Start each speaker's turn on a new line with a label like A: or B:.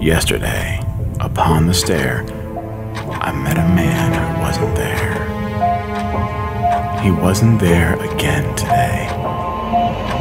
A: Yesterday, upon the stair, I met a man who wasn't there. He wasn't there again today.